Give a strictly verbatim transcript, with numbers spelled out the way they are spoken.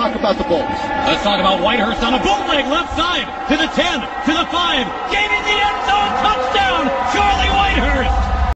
talk about the Bolts. Let's talk about Whitehurst on a bootleg left side to the ten, to the five, gaining the end